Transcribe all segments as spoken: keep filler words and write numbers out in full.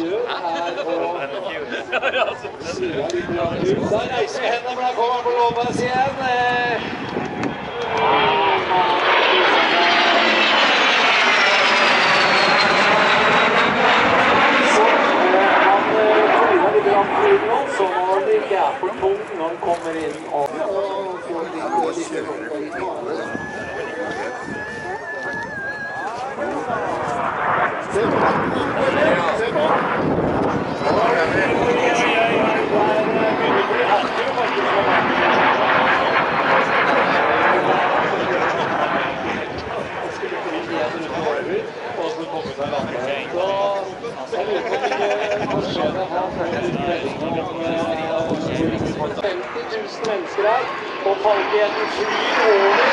gjør er å sida litt ut. Da reiser vi hendene, for da kommer han på lånbass igjen. Så han tryner litt grann flyr nå, så når det ikke er for tungt når han kommer inn og så ligger det litt rundt i kvalet. Se på! Se på! femti tusen mennesker her, og Falcon flyr over.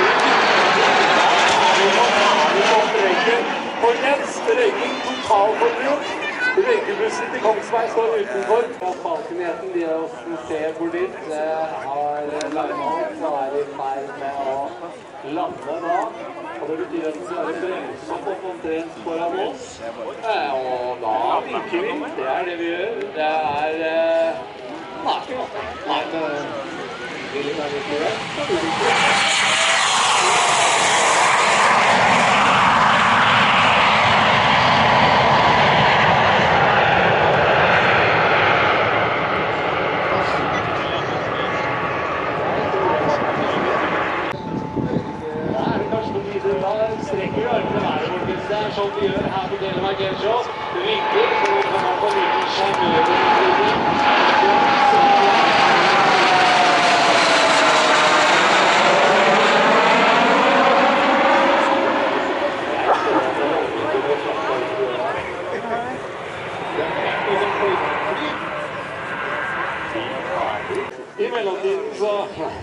Folkens, røyking totalforbruk. Røykebussen til Kongsberg står utenfor. Falconheten, de av oss som ser hvor dit, har landet og er i ferd med å lande da. Og det betyr at den skal være bremset opp omtrent foran oss. Og da vinker vi. Det er det vi gjør. Det er... Nei, nei, men... Vil ikke være litt det? Strekker armene hver folkens. Det er sånn vi gjør her på Telemark Airshow. Det vinker, så kan man få liten sjarmører. I mellomtiden så...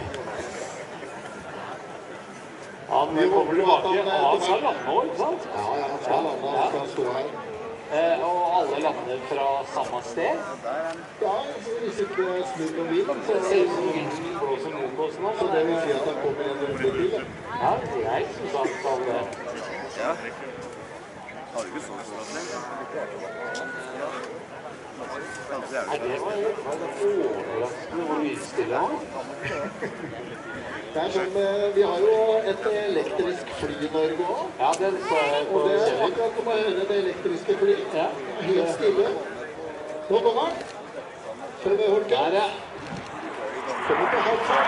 Han kommer tilbake, og han skal lande nå, ikke sant? Ja, ja, han skal lande, han skal stå her. Eh, og alle lander fra samme sted? Ja, hvis ikke snur noen vil, så ser det som vinden blåser mot oss nå. Så det vil si at han kommer en runde til. Ja, jeg synes han skal det. Ja. Har du ikke så stått det? Nei, det var overraskende hvor lydstille han. Det er sånn, vi har jo et elektrisk fly i Norge også. Ja, det så jeg på og det er akkurat som å høre det elektriske fly. Ja. Helt stille. Nå kommer han. Kjør ved Holken. Der, ja. Kommer på halsen.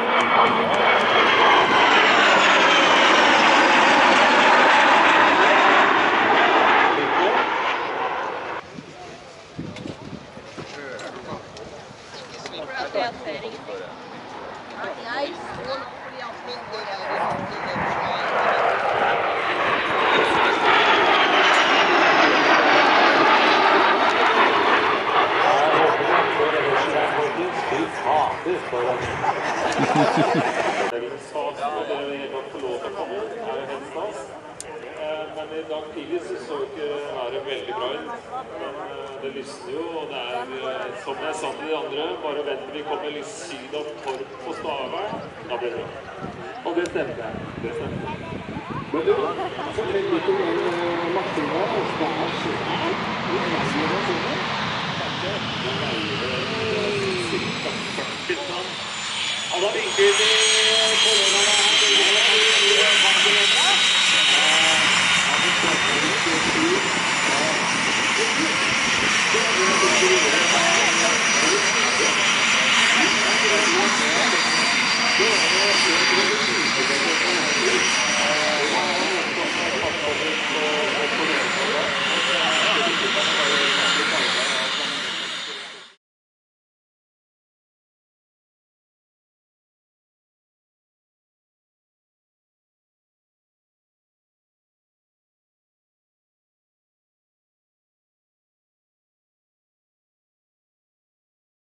Men i dag tidlig så så ikke været veldig bra ut, men det lysner jo, og det er, som jeg sa til de andre, bare venter vi kommer litt syd av Torp på Stavern, da blir det bra. Og det stemte. Det stemte. Men du, fortell litt om den Martina, og hva er skjedd? Hvor er det?